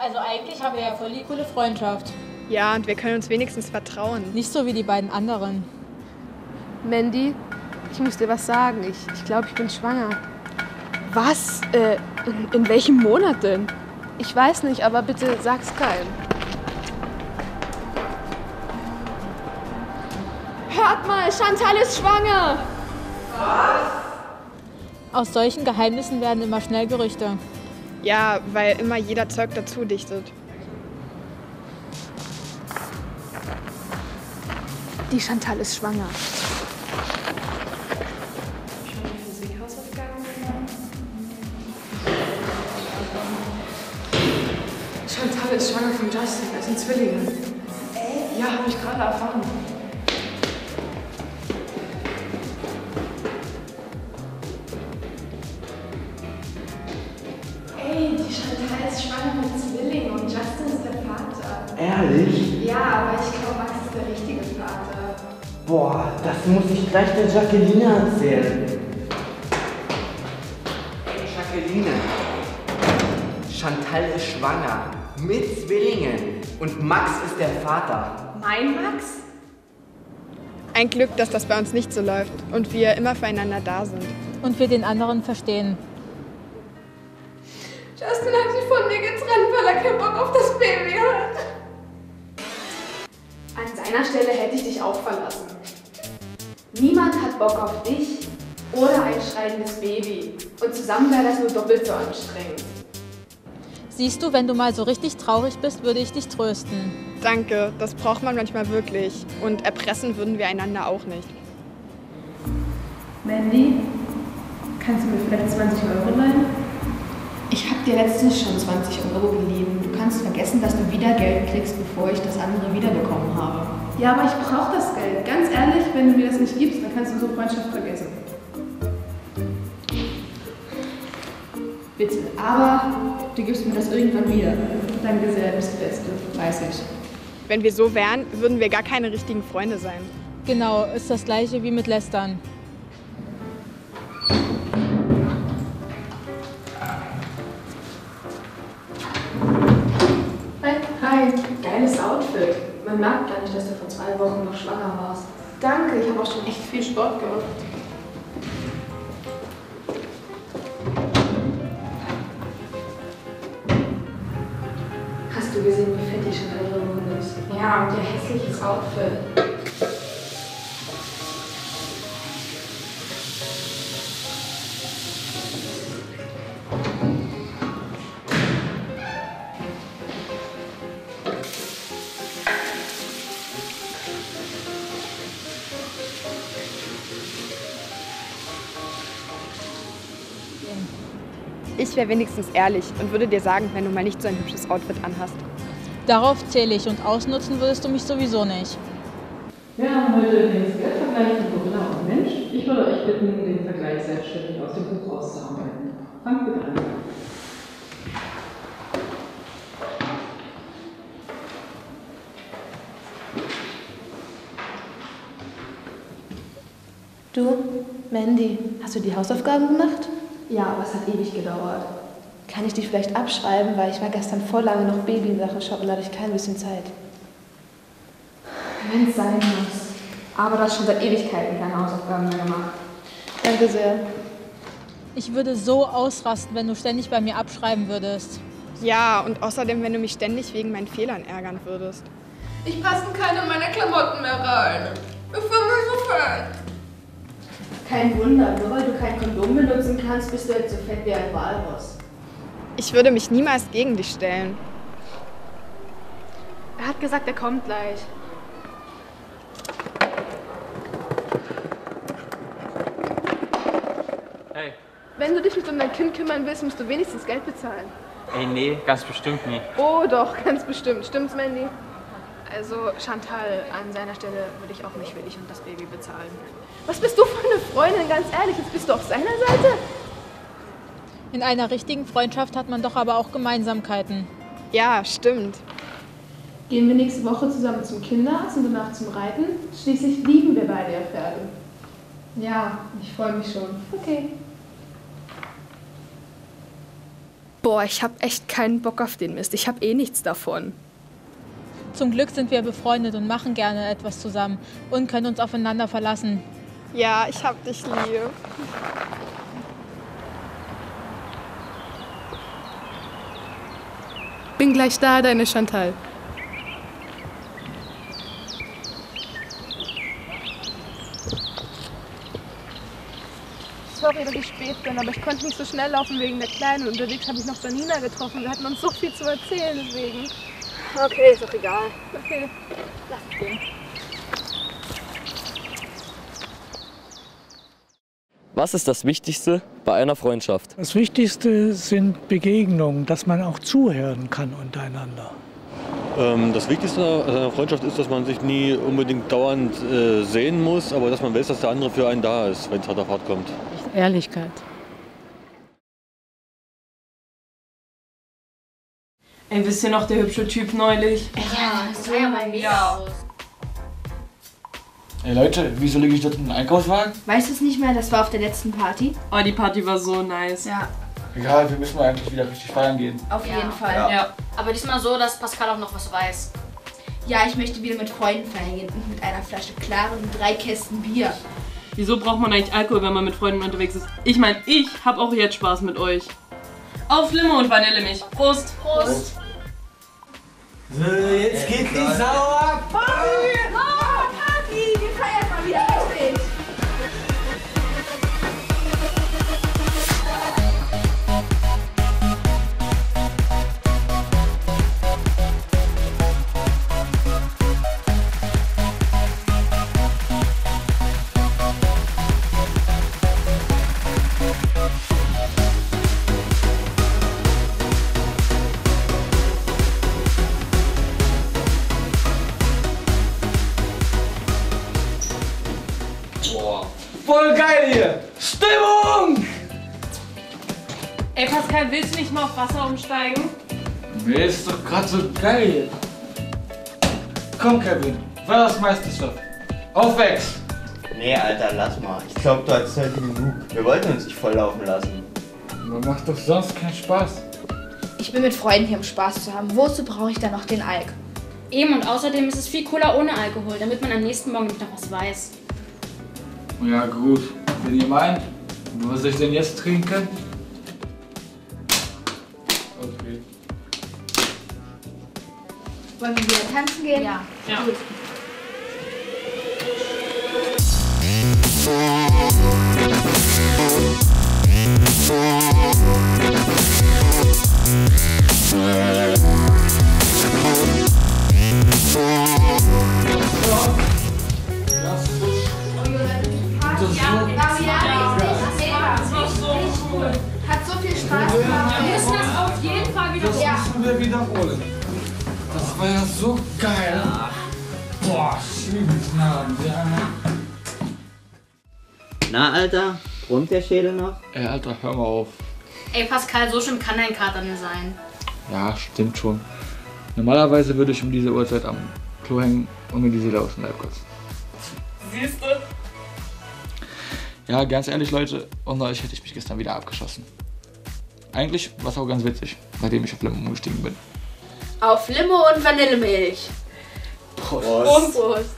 Also eigentlich haben wir ja voll die coole Freundschaft. Ja, und wir können uns wenigstens vertrauen. Nicht so wie die beiden anderen. Mandy, ich muss dir was sagen. Ich glaube, ich bin schwanger. Was? In welchem Monat denn? Ich weiß nicht, aber bitte sag's keinem. Hört mal, Chantal ist schwanger! Aus solchen Geheimnissen werden immer schnell Gerüchte. Ja, weil immer jeder Zeug dazu dichtet. Die Chantal ist schwanger. Chantal ist schwanger von Justin, das sind Zwillinge. Ja, habe ich gerade erfahren. Ey, die Chantal ist schwanger mit Zwillingen und Justin ist der Vater. Ehrlich? Ja, aber ich glaube, Max ist der richtige Vater. Boah, das muss ich gleich der Jacqueline erzählen. Hey Jacqueline, Chantal ist schwanger mit Zwillingen und Max ist der Vater. Mein Max? Ein Glück, dass das bei uns nicht so läuft und wir immer füreinander da sind. Und wir den anderen verstehen. Justin hat sich von mir getrennt, weil er keinen Bock auf das Baby hat. An seiner Stelle hätte ich dich auch verlassen. Niemand hat Bock auf dich oder ein schreiendes Baby. Und zusammen wäre das nur doppelt so anstrengend. Siehst du, wenn du mal so richtig traurig bist, würde ich dich trösten. Danke, das braucht man manchmal wirklich. Und erpressen würden wir einander auch nicht. Mandy, kannst du mir vielleicht 20 € leihen? Ich habe dir letztens schon 20 € geliehen. Du kannst vergessen, dass du wieder Geld kriegst, bevor ich das andere wiederbekommen habe. Ja, aber ich brauche das Geld. Ganz ehrlich, wenn du mir das nicht gibst, dann kannst du unsere Freundschaft vergessen. Bitte, aber du gibst mir das irgendwann wieder. Danke sehr, du bist der Beste. Weiß ich. Wenn wir so wären, würden wir gar keine richtigen Freunde sein. Genau, ist das gleiche wie mit Lästern. Hi, geiles Outfit. Man merkt gar nicht, dass du vor 2 Wochen noch schwanger warst. Danke, ich habe auch schon echt viel Sport gemacht. Hast du gesehen, wie fett die Chantal geworden ist? Ja, und ihr hässliches Outfit. Ich wäre wenigstens ehrlich und würde dir sagen, wenn du mal nicht so ein hübsches Outfit anhast. Darauf zähle ich und ausnutzen würdest du mich sowieso nicht. Wir haben heute den Wertvergleich von Gorilla und Mensch. Ich würde euch bitten, den Vergleich selbstständig aus dem Buch auszuarbeiten. Fangt bitte an. Du, Mandy, hast du die Hausaufgaben gemacht? Ja, aber es hat ewig gedauert. Kann ich die vielleicht abschreiben, weil ich war gestern voll lange noch Babysachen shoppen, da hatte ich kein bisschen Zeit. Wenn es sein muss. Aber du hast schon seit Ewigkeiten keine Hausaufgaben mehr gemacht. Danke sehr. Ich würde so ausrasten, wenn du ständig bei mir abschreiben würdest. Ja, und außerdem, wenn du mich ständig wegen meinen Fehlern ärgern würdest. Ich passe in keine meiner Klamotten mehr rein. Ich fühle mich so fett. Kein Wunder, nur weil du kein Kondom benutzen kannst, bist du jetzt so fett wie ein Walross. Ich würde mich niemals gegen dich stellen. Er hat gesagt, er kommt gleich. Hey. Wenn du dich nicht um dein Kind kümmern willst, musst du wenigstens Geld bezahlen. Ey, nee, ganz bestimmt nicht. Oh doch, ganz bestimmt. Stimmt's, Mandy? Also Chantal, an seiner Stelle würde ich auch nicht für dich und das Baby bezahlen. Was bist du für eine Freundin, ganz ehrlich? Jetzt bist du auf seiner Seite? In einer richtigen Freundschaft hat man doch aber auch Gemeinsamkeiten. Ja, stimmt. Gehen wir nächste Woche zusammen zum Kinderarzt und danach zum Reiten? Schließlich lieben wir beide ja Pferde. Ja, ich freue mich schon. Okay. Boah, ich habe echt keinen Bock auf den Mist. Ich habe eh nichts davon. Zum Glück sind wir befreundet und machen gerne etwas zusammen und können uns aufeinander verlassen. Ja, ich hab dich lieb. Bin gleich da, deine Chantal. Sorry, dass ich spät bin, aber ich konnte nicht so schnell laufen wegen der Kleinen. Unterwegs habe ich noch Janina getroffen. Wir hatten uns so viel zu erzählen, deswegen. Okay, ist doch egal. Okay. Lass es gehen. Was ist das Wichtigste bei einer Freundschaft? Das Wichtigste sind Begegnungen, dass man auch zuhören kann untereinander. Das Wichtigste an einer Freundschaft ist, dass man sich nie unbedingt dauernd sehen muss, aber dass man weiß, dass der andere für einen da ist, wenn es hart auf hart kommt. Ehrlichkeit. Ey, wisst ihr noch, der hübsche Typ neulich? Ja, das sah ja mal mega aus. Ey Leute, wieso lege ich dort einen Einkaufswagen? Weißt du es nicht mehr? Das war auf der letzten Party. Oh, die Party war so nice. Ja. Egal, wir müssen eigentlich wieder richtig feiern gehen. Auf jeden Fall. Ja. Aber diesmal so, dass Pascal auch noch was weiß. Ja, ich möchte wieder mit Freunden feiern gehen und mit einer Flasche Klaren und 3 Kästen Bier. Wieso braucht man eigentlich Alkohol, wenn man mit Freunden unterwegs ist? Ich meine, ich habe auch jetzt Spaß mit euch. Auf Limo und Vanillemilch. Prost! Prost! So, jetzt geht die Sauer Party! Oh, Party! Wir feiern mal wieder richtig! Voll geil hier! Stimmung! Ey Pascal, willst du nicht mal auf Wasser umsteigen? Nee, ist doch gerade so geil hier. Komm Kevin, war das Meisterschaft. Auf Wex! Nee, Alter, lass mal. Ich glaub, du hast heute genug. Wir wollten uns nicht volllaufen lassen. Aber macht doch sonst keinen Spaß. Ich bin mit Freunden hier, um Spaß zu haben. Wozu brauche ich dann noch den Alk? Eben, und außerdem ist es viel cooler ohne Alkohol, damit man am nächsten Morgen nicht noch was weiß. Ja gut, wenn ihr meint, was soll ich denn jetzt trinken? Okay. Wollen wir wieder tanzen gehen? Ja. Gut. Hat so viel Spaß gemacht. Wir müssen das auf jeden Fall wiederholen. Das müssen wir wiederholen. Das war ja so geil. Boah, Schübelknaben, ja. Na, Alter, brummt der Schädel noch? Ey, Alter, hör mal auf. Ey Pascal, so schlimm kann dein Kater nicht sein. Ja, stimmt schon. Normalerweise würde ich um diese Uhrzeit am Klo hängen und mir die Seele aus dem Leib kotzen. Siehst du? Ja, ganz ehrlich, Leute, unter euch hätte ich mich gestern wieder abgeschossen. Eigentlich war es auch ganz witzig, seitdem ich auf Limo umgestiegen bin. Auf Limo und Vanillemilch. Prost. Prost.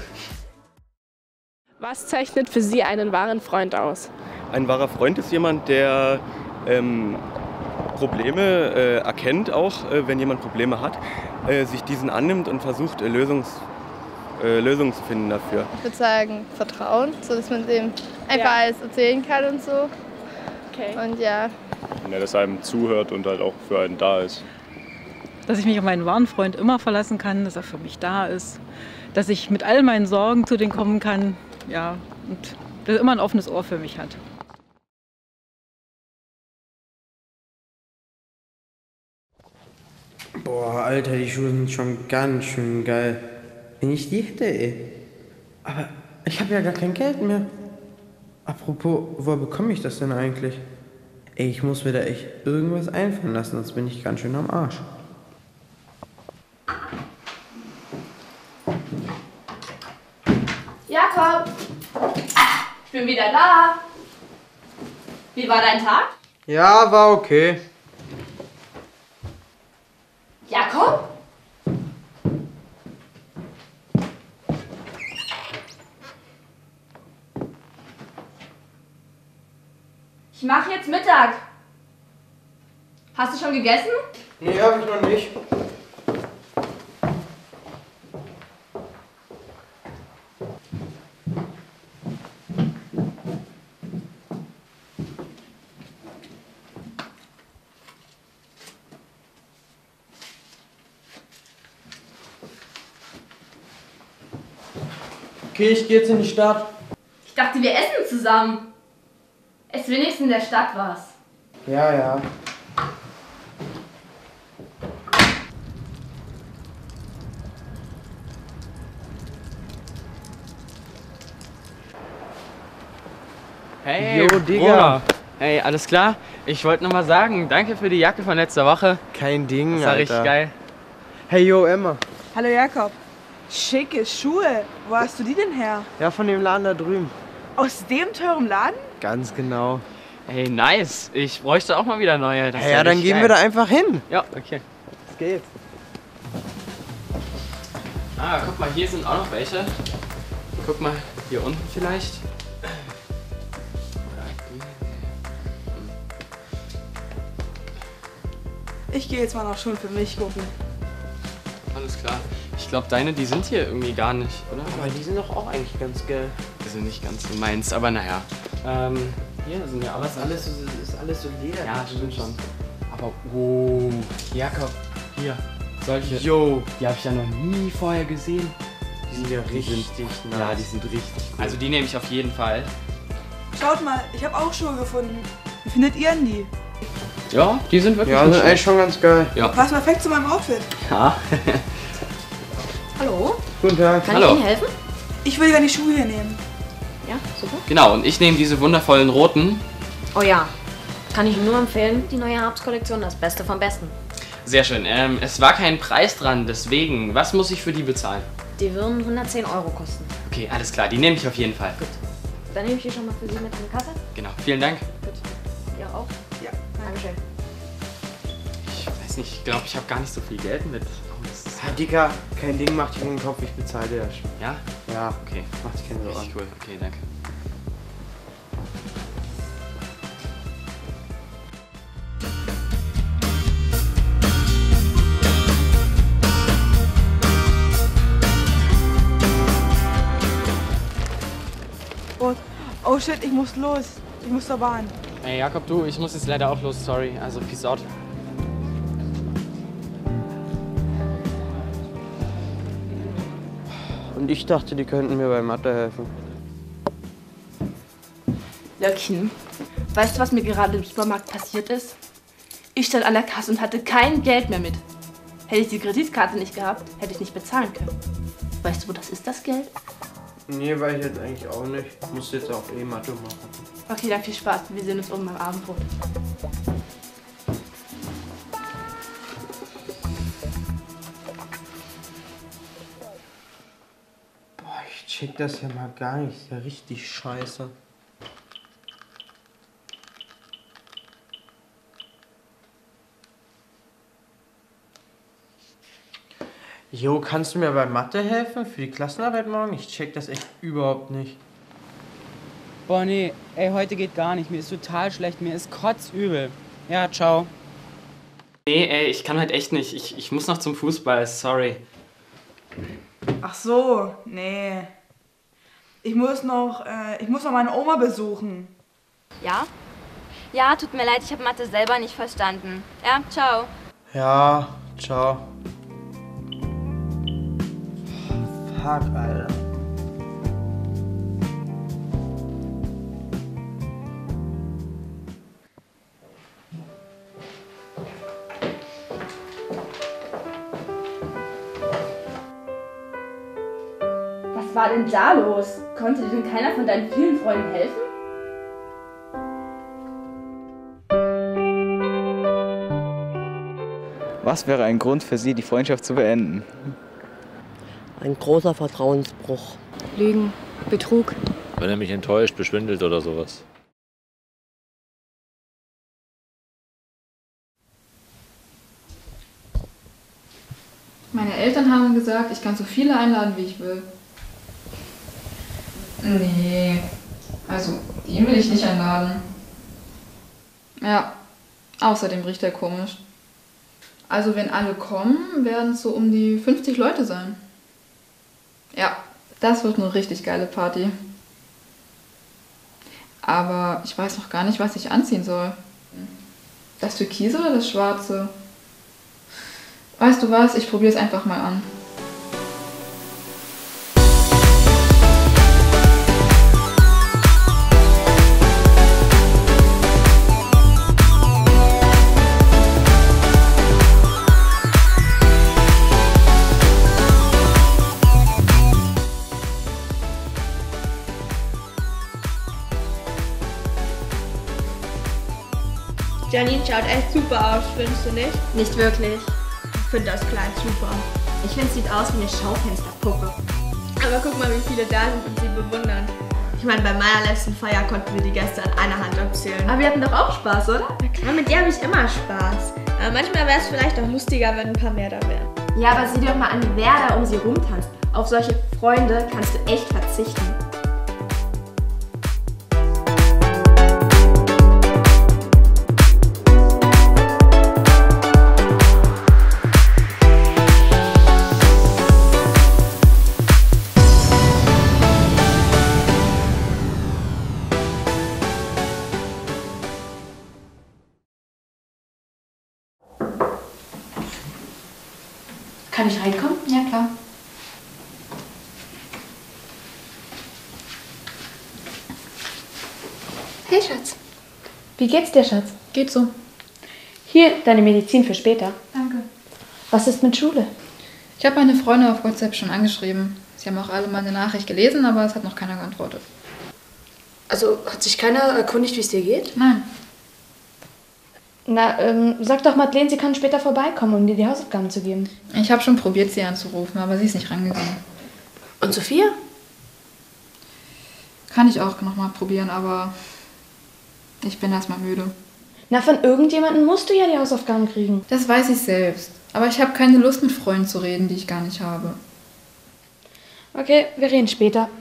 Was zeichnet für Sie einen wahren Freund aus? Ein wahrer Freund ist jemand, der Probleme erkennt, auch wenn jemand Probleme hat, sich diesen annimmt und versucht, Lösungen zu finden dafür. Ich würde sagen Vertrauen, so dass man dem einfach alles erzählen kann und so. Okay. Und ja. Ja, dass einem zuhört und halt auch für einen da ist. Dass ich mich auf meinen wahren Freund immer verlassen kann, dass er für mich da ist, dass ich mit all meinen Sorgen zu denen kommen kann, ja, und dass er immer ein offenes Ohr für mich hat. Boah, Alter, die Schuhe sind schon ganz schön geil. Wenn ich die hätte, ey. Aber ich habe ja gar kein Geld mehr. Apropos, woher bekomme ich das denn eigentlich? Ey, ich muss mir da echt irgendwas einfallen lassen, sonst bin ich ganz schön am Arsch. Jakob! Ich bin wieder da! Wie war dein Tag? Ja, war okay. Jakob? Ich mache jetzt Mittag. Hast du schon gegessen? Nee, hab ich noch nicht. Okay, ich gehe jetzt in die Stadt. Ich dachte, wir essen zusammen. Ess wenigstens in der Stadt was. Ja, ja. Hey, Jo, Digga. Bruder. Hey, alles klar? Ich wollte nur mal sagen, danke für die Jacke von letzter Woche. Kein Ding, Das war Alter. richtig geil. Hey, yo, Emma. Hallo Jakob. Schicke Schuhe. Wo hast du die denn her? Ja, von dem Laden da drüben. Aus dem teuren Laden? Ganz genau. Hey, nice. Ich bräuchte auch mal wieder neue. Das Hey, wär ja, dann richtig gehen geil. wir da einfach hin. Ja, okay. Es geht. Ah, guck mal, hier sind auch noch welche. Guck mal, hier unten vielleicht. Ich gehe jetzt mal noch schon für mich gucken. Alles klar. Ich glaube, deine, die sind hier irgendwie gar nicht, oder? Aber die sind doch auch eigentlich ganz geil. Die sind nicht ganz so meins, aber naja. Hier sind ja alles. Ist alles so Leder. Ja, stimmt schon. Aber, oh, Jakob, hier, solche. Jo. Die habe ich ja noch nie vorher gesehen. Die sind ja richtig nice. Ja, die sind richtig cool. Also die nehme ich auf jeden Fall. Schaut mal, ich habe auch Schuhe gefunden. Wie findet ihr denn die? Ja, die sind wirklich Ja, nicht sind eigentlich schon ganz geil. Ja. Passt perfekt zu meinem Outfit. Ja. Hallo? Guten Tag. Kann Hallo. ich Ihnen helfen? Ich will gerne die Schuhe hier nehmen. Ja, super. Genau, und ich nehme diese wundervollen roten. Oh ja. Kann ich Ihnen nur empfehlen, die neue Herbstkollektion, das Beste vom Besten. Sehr schön. Es war kein Preis dran, deswegen, was muss ich für die bezahlen? Die würden 110 € kosten. Okay, alles klar, die nehme ich auf jeden Fall. Gut. Dann nehme ich die schon mal für Sie mit in die Kasse. Genau, vielen Dank. Gut. Ihr auch? Ja. Dankeschön. Ich weiß nicht, ich glaube, ich habe gar nicht so viel Geld mit. Oh, das ist Ja, Dicker, kein Ding, mach dich in den Kopf, ich bezahle dir das schon. Ja? Ja, Okay. mach dich keine Sorgen. Richtig cool. Okay, danke. Oh shit, ich muss los. Ich muss zur Bahn. Hey Jakob, du, ich muss jetzt leider auch los, sorry. Also, peace out. Und ich dachte, die könnten mir bei Mathe helfen. Löckchen, weißt du, was mir gerade im Supermarkt passiert ist? Ich stand an der Kasse und hatte kein Geld mehr mit. Hätte ich die Kreditkarte nicht gehabt, hätte ich nicht bezahlen können. Weißt du, wo das ist, das Geld? Nee, weiß ich jetzt eigentlich auch nicht. Ich muss jetzt auch eh Mathe machen. Okay, dann viel Spaß. Wir sehen uns oben beim Abendbrot. Boah, ich check das ja mal gar nicht. Ist ja richtig scheiße. Jo, kannst du mir bei Mathe helfen? Für die Klassenarbeit morgen? Ich check das echt überhaupt nicht. Boah, nee, ey, heute geht gar nicht. Mir ist total schlecht, mir ist kotzübel. Ja, ciao. Nee, ey, ich kann halt echt nicht. Ich muss noch zum Fußball, sorry. Ach so, nee. Ich muss noch meine Oma besuchen. Ja? Ja, tut mir leid, ich habe Mathe selber nicht verstanden. Ja, ciao. Ja, ciao. Fuck, Alter. Was war denn da los? Konnte dir denn keiner von deinen vielen Freunden helfen? Was wäre ein Grund für Sie, die Freundschaft zu beenden? Ein großer Vertrauensbruch. Lügen, Betrug. Wenn er mich enttäuscht, beschwindelt oder sowas. Meine Eltern haben gesagt, ich kann so viele einladen, wie ich will. Nee, also den will ich nicht einladen. Ja, außerdem riecht er komisch. Also wenn alle kommen, werden es so um die 50 Leute sein. Ja, das wird eine richtig geile Party. Aber ich weiß noch gar nicht, was ich anziehen soll. Das Türkise oder das Schwarze? Weißt du was, ich probiere es einfach mal an. Janine schaut echt super aus, findest du nicht? Nicht wirklich. Ich finde das Kleid super. Ich finde, es sieht aus wie eine Schaufensterpuppe. Aber guck mal, wie viele da sind und sie bewundern. Ich meine, bei meiner letzten Feier konnten wir die Gäste an einer Hand abzählen. Aber wir hatten doch auch Spaß, oder? Na klar, mit der habe ich immer Spaß. Aber manchmal wäre es vielleicht auch lustiger, wenn ein paar mehr da wären. Ja, aber sieh dir doch mal an, wer da um sie rumtanzt. Auf solche Freunde kannst du echt verzichten. Kann ich reinkommen? Ja, klar. Hey, Schatz. Wie geht's dir, Schatz? Geht so. Hier, deine Medizin für später. Danke. Was ist mit Schule? Ich habe meine Freunde auf WhatsApp schon angeschrieben. Sie haben auch alle meine Nachricht gelesen, aber es hat noch keiner geantwortet. Also, hat sich keiner erkundigt, wie es dir geht? Nein. Na, sag doch Madeleine, sie kann später vorbeikommen, um dir die Hausaufgaben zu geben. Ich habe schon probiert, sie anzurufen, aber sie ist nicht rangegangen. Und Sophia? Kann ich auch noch mal probieren, aber ich bin erstmal müde. Na, von irgendjemandem musst du ja die Hausaufgaben kriegen. Das weiß ich selbst. Aber ich habe keine Lust, mit Freunden zu reden, die ich gar nicht habe. Okay, wir reden später.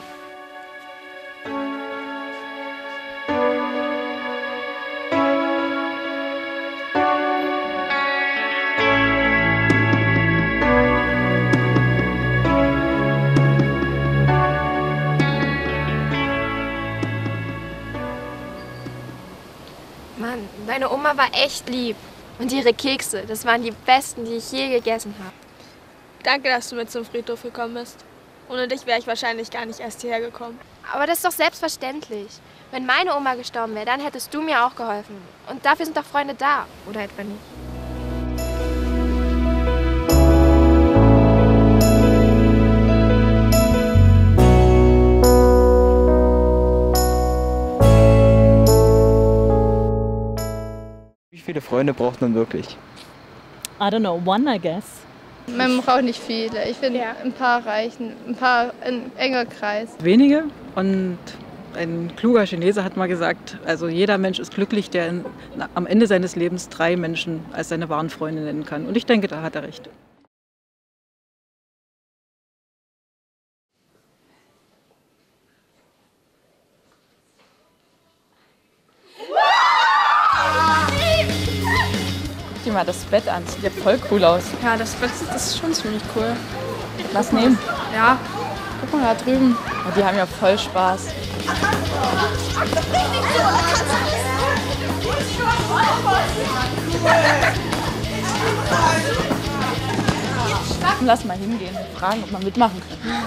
Mann, deine Oma war echt lieb. Und ihre Kekse, das waren die besten, die ich je gegessen habe. Danke, dass du mit zum Friedhof gekommen bist. Ohne dich wäre ich wahrscheinlich gar nicht erst hierher gekommen. Aber das ist doch selbstverständlich. Wenn meine Oma gestorben wäre, dann hättest du mir auch geholfen. Und dafür sind doch Freunde da. Oder etwa nicht? Wie viele Freunde braucht man wirklich? I don't know, one I guess. Man braucht nicht viele. Ich finde, ein paar reichen. Ein enger Kreis. Wenige. Und ein kluger Chinese hat mal gesagt, also jeder Mensch ist glücklich, der am Ende seines Lebens 3 Menschen als seine wahren Freunde nennen kann. Und ich denke, da hat er recht. Guck dir mal das Bett an, sieht ja voll cool aus. Ja, das Bett, das ist schon ziemlich cool. Lass nehmen. Ja, guck mal da drüben. Oh, die haben ja voll Spaß. Lass mal hingehen und fragen, ob wir mitmachen können.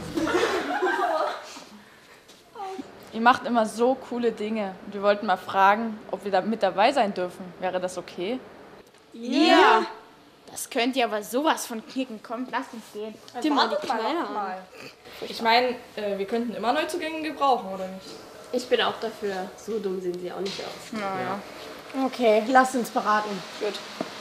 Ihr macht immer so coole Dinge. Und wir wollten mal fragen, ob wir da mit dabei sein dürfen. Wäre das okay? Ja! Das könnt ihr aber sowas von knicken. Kommt, lasst uns gehen. Die mal die Kleine Kleine. Ich meine, wir könnten immer Neuzugänge gebrauchen, oder nicht? Ich bin auch dafür. So dumm sehen sie auch nicht aus. Naja. Okay, lasst uns beraten. Gut.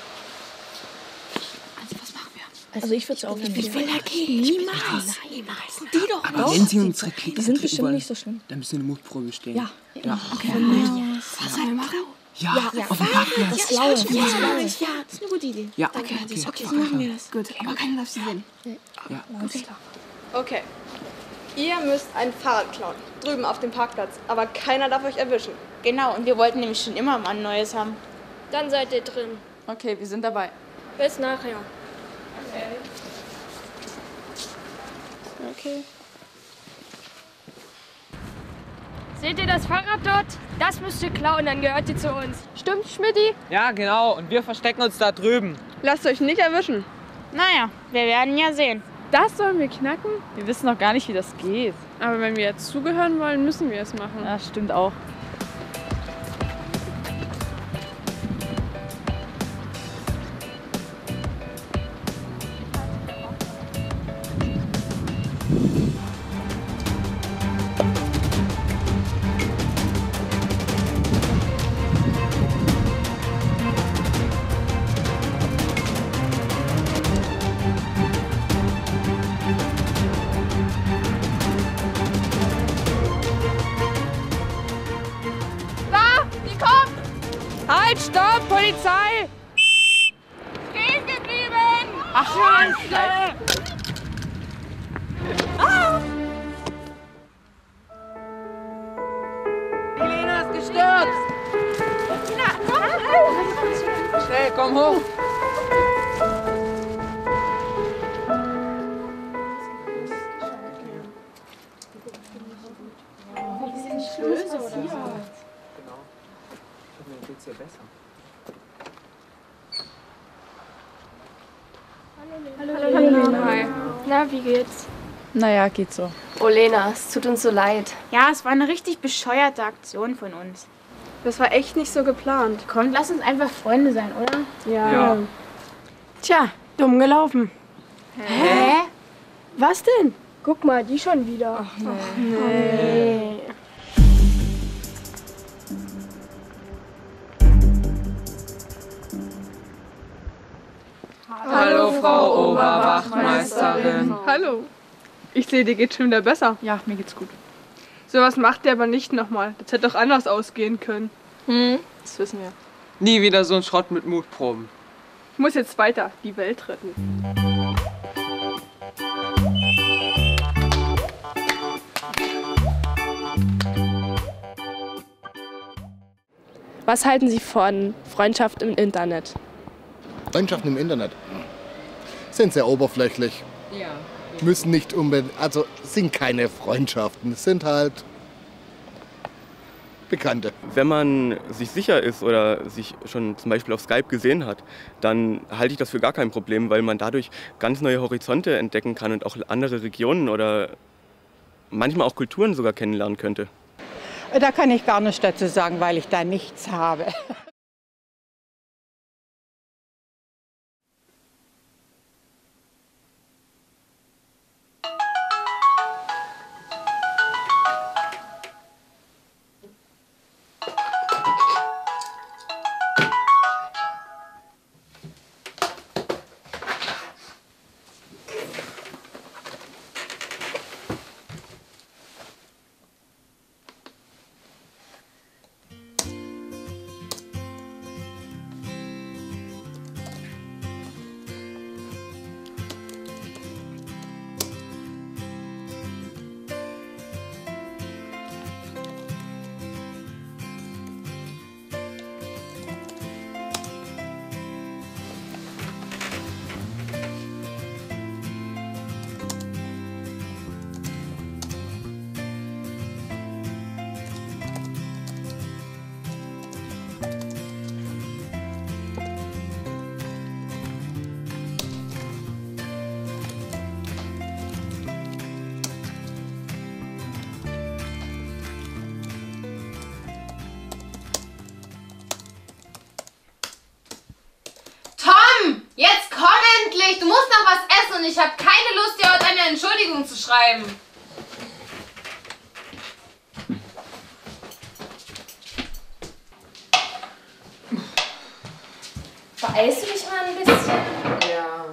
Also ich würde es auch nicht. Ich will dagegen. Niemals. Die doch Aber nicht. wenn sie unsere Clique Die sind vertreten bestimmt wollen, nicht so schlimm. dann müssen wir eine Mutprobe stehen. Ja. Ja. Okay. Was sollen wir machen? Ja, auf dem Parkplatz. Das Blaue. Ja, das ist eine gute Idee. Ja, Okay, okay. so machen wir das. Gut, aber keiner darf sie sehen. Ja. Okay. Okay. Ihr müsst ein Fahrrad klauen. Drüben auf dem Parkplatz. Aber keiner darf euch erwischen. Genau, und wir wollten nämlich schon immer mal ein neues haben. Dann seid ihr drin. Okay, wir sind dabei. Bis nachher. Okay. Seht ihr das Fahrrad dort? Das müsst ihr klauen, dann gehört ihr zu uns. Stimmt, Schmidti? Ja, genau. Und wir verstecken uns da drüben. Lasst euch nicht erwischen. Naja, wir werden ja sehen. Das sollen wir knacken? Wir wissen noch gar nicht, wie das geht. Aber wenn wir jetzt zugehören wollen, müssen wir es machen. Ja, stimmt auch. Halt, stopp, Polizei! Stehen geblieben! Ach, Scheiße! Elena ist gestürzt! Schnell, komm hoch! Geht's dir besser? Hallo Lena. Hi. Na, wie geht's? Naja, geht so. Oh Lena, es tut uns so leid. Ja, es war eine richtig bescheuerte Aktion von uns. Das war echt nicht so geplant. Komm, lass uns einfach Freunde sein, oder? Ja. Tja, dumm gelaufen. Hä? Was denn? Guck mal, die schon wieder. Ach nee. Hallo, Frau Oberwachtmeisterin. Hallo. Ich sehe, dir geht's schon wieder besser. Ja, mir geht's gut. Sowas macht ihr aber nicht nochmal. Das hätte doch anders ausgehen können. Das wissen wir. Nie wieder so ein Schrott mit Mutproben. Ich muss jetzt weiter die Welt retten. Was halten Sie von Freundschaft im Internet? Freundschaften im Internet sind sehr oberflächlich. Ja. Müssen nicht unbedingt, also sind keine Freundschaften, sind halt Bekannte. Wenn man sich sicher ist oder sich schon zum Beispiel auf Skype gesehen hat, dann halte ich das für gar kein Problem, weil man dadurch ganz neue Horizonte entdecken kann und auch andere Regionen oder manchmal auch Kulturen sogar kennenlernen könnte. Da kann ich gar nichts dazu sagen, weil ich da nichts habe. Jetzt komm endlich! Du musst noch was essen und ich habe keine Lust, dir heute eine Entschuldigung zu schreiben. Beeilst du dich mal ein bisschen? Ja.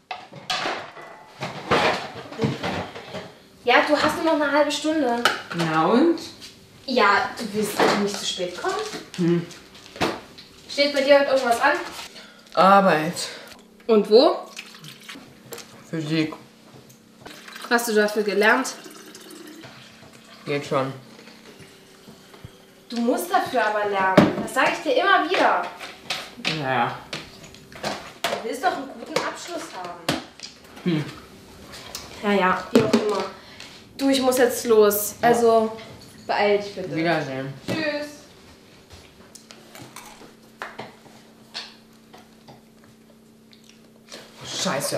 Ja, du hast nur noch eine halbe Stunde. Na und? Ja, du willst also nicht zu spät kommen? Steht bei dir heute irgendwas an? Arbeit. Und wo? Physik. Hast du dafür gelernt? Geht schon. Du musst dafür aber lernen. Das sage ich dir immer wieder. Naja. Du willst doch einen guten Abschluss haben. Ja, wie auch immer. Du, ich muss jetzt los. Also, beeil dich bitte. Wiedersehen. Tschüss. Scheiße.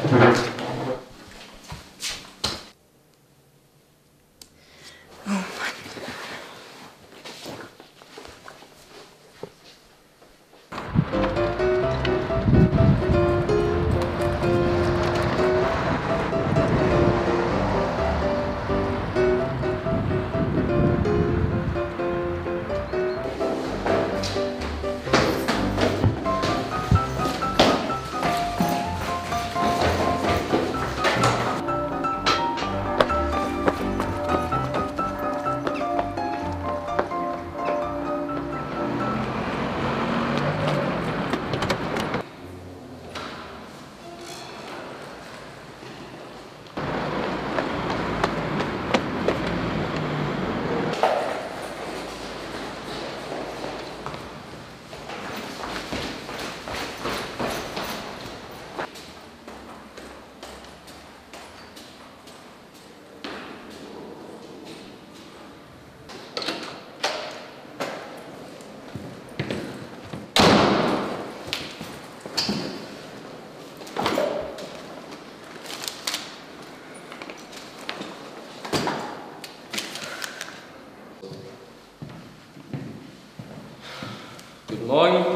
Guten Morgen.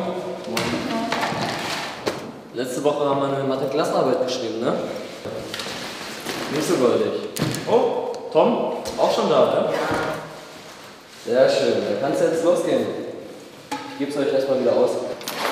Letzte Woche haben wir eine Mathe-Klassenarbeit geschrieben, ne? Nicht so goldig. Oh, Tom, auch schon da, ne? Ja. Sehr schön, dann kann es jetzt losgehen. Ich gebe es euch erstmal wieder aus.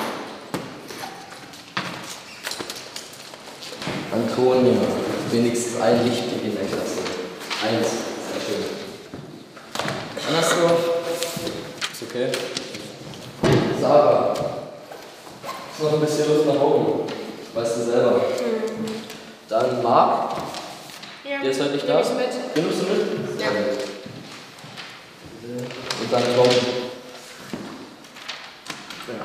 Antonia, wenigstens ein Lichtblick in der Klasse. 1, sehr schön. Andersdorf, ist okay. Sarah, ist noch ein bisschen Luft nach oben, weißt du selber. Dann Marc, der ist heute nicht da. Nimmst du mit? Ja. Und dann Tom. Ja.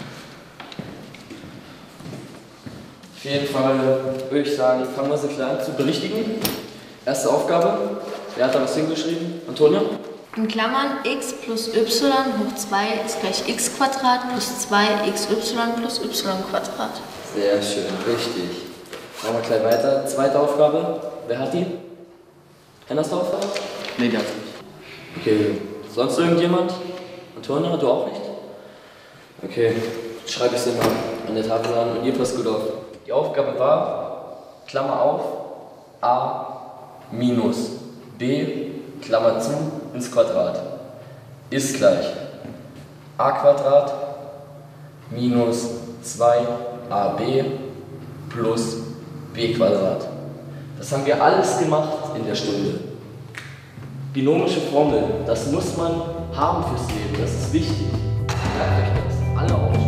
Auf jeden Fall würde ich sagen, fangen wir so klein an zu berichtigen. Erste Aufgabe, wer hat da was hingeschrieben? Antonia? In Klammern x plus y hoch 2 ist gleich x Quadrat plus 2xy plus y Quadrat. Sehr schön, richtig. Machen wir gleich weiter. Zweite Aufgabe, wer hat die? Hennersdorf? Nee, die hat sie nicht. Okay, sonst irgendjemand? Antonia, du auch nicht? Okay, schreibe ich es dir mal an der Tafel an und ihr passt gut auf. Die Aufgabe war, Klammer auf, a minus b, Klammer zu, ins Quadrat, ist gleich a Quadrat minus 2ab plus b Quadrat. Das haben wir alles gemacht in der Stunde. Binomische Formel, das muss man haben fürs Leben, das ist wichtig. Merkt euch das, alle aufschreiben.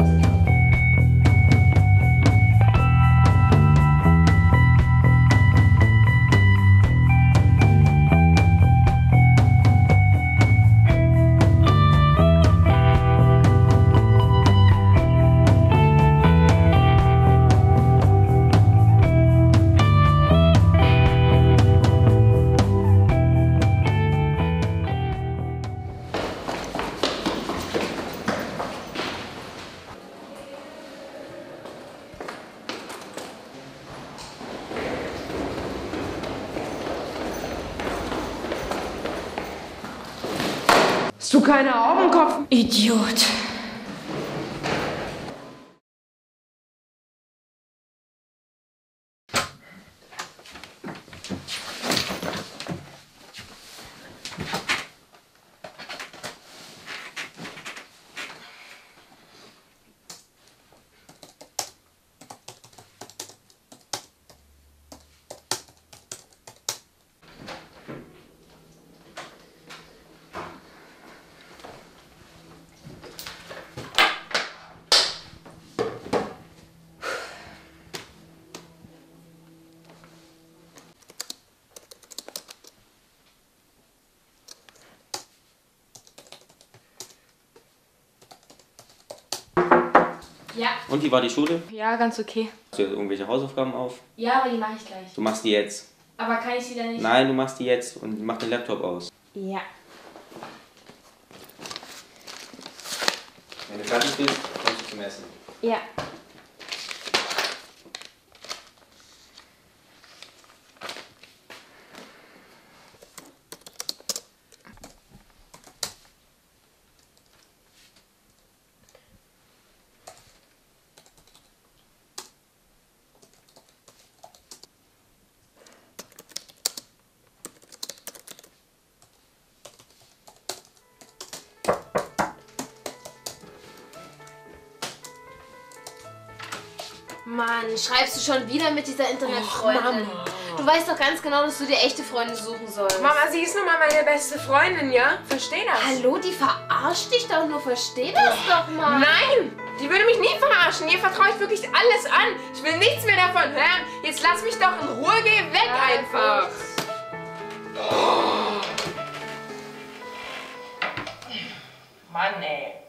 Hast du keine Augen im Kopf? Idiot. Ja. Und wie war die Schule? Ja, ganz okay. Hast du jetzt irgendwelche Hausaufgaben auf? Ja, aber die mache ich gleich. Du machst die jetzt. Aber kann ich sie dann nicht? Nein, du machst die jetzt und mach den Laptop aus. Ja. Wenn du fertig bist, kommst du zum Essen. Ja. Mann, schreibst du schon wieder mit dieser Internetfreundin? Du weißt doch ganz genau, dass du dir echte Freunde suchen sollst. Mama, sie ist nun mal meine beste Freundin, ja? Versteh das. Hallo, die verarscht dich doch nur. Versteh das doch mal. Nein, die würde mich nie verarschen. Ihr vertraue ich wirklich alles an. Ich will nichts mehr davon hören. Jetzt lass mich doch in Ruhe, geh weg einfach. Mann, ey.